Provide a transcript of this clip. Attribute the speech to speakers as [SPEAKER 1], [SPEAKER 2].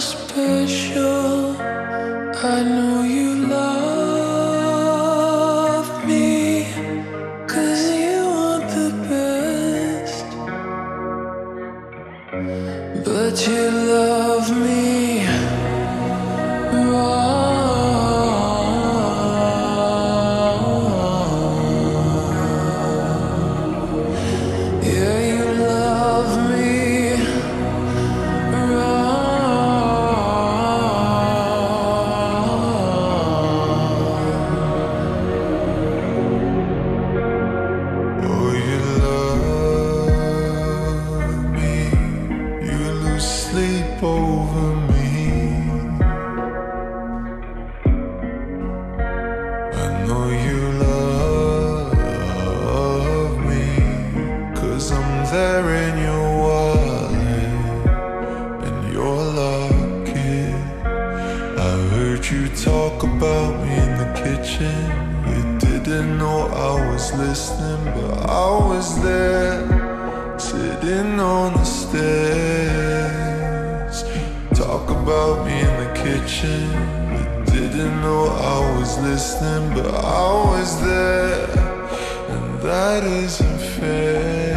[SPEAKER 1] special. I know you love me, 'cause you want the best. But you love me wrong. Yeah, you love me oh, you love me. You lose sleep over me. I know you love me, 'cause I'm there in your wallet and your locket. I heard you talk about me in the kitchen. You didn't know I was listening, but I was there, sitting on the stairs. Talk about me in the kitchen. You didn't know I was listening, but I was there, and that isn't fair.